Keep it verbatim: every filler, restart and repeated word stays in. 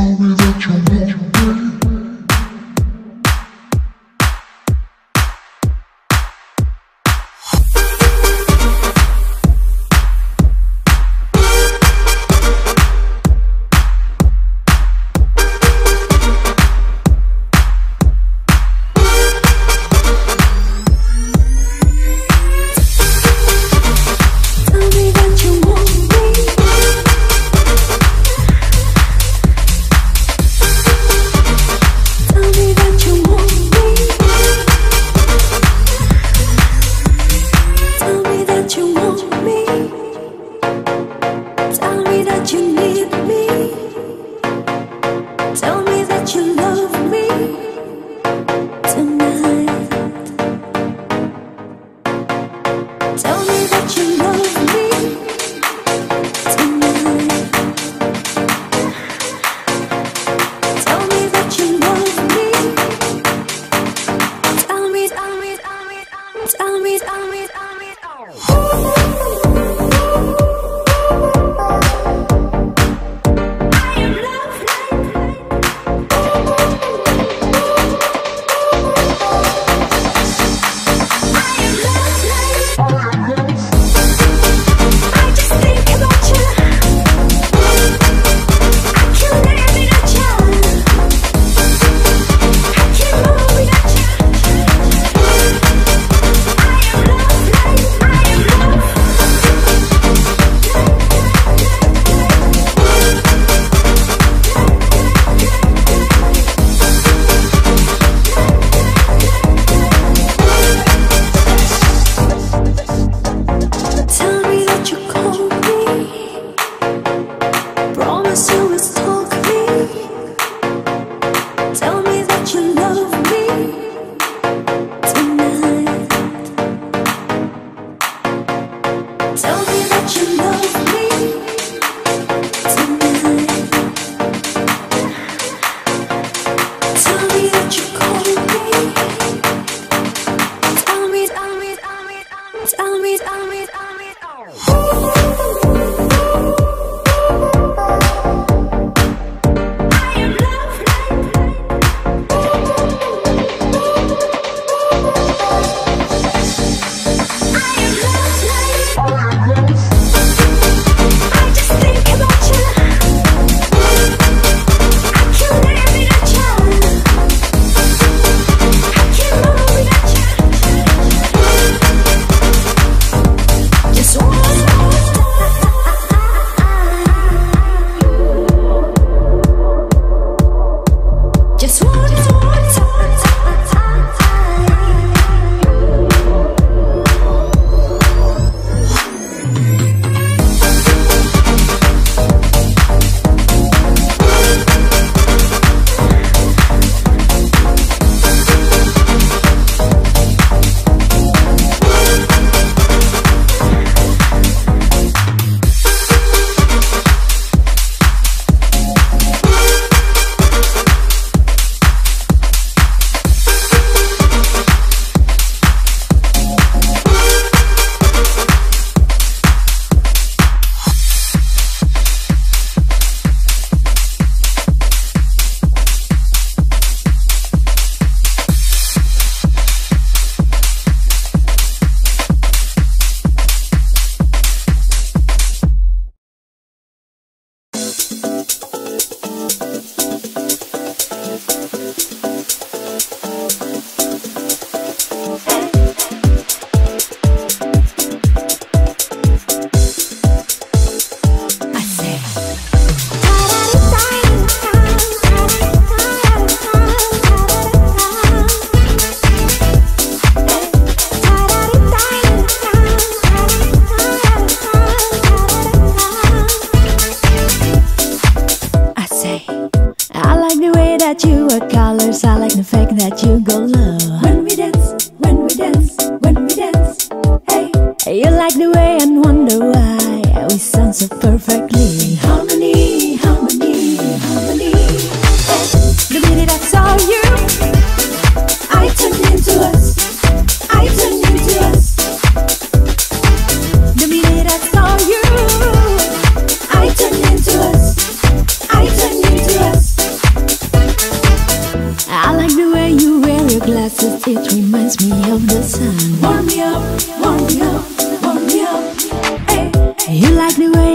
that you are colors, I like the fact that you go low. When we dance, when we dance, when we dance, hey. You like the way and wonder why we sound so perfectly. Harmony, harmony, harmony, hey. The minute I saw you, I turned into us, I turned into us. The minute I saw you, I turned into us, I turned into us. 'cause it reminds me of the sun. Warm me up, warm me up, warm me up. Hey, you like the way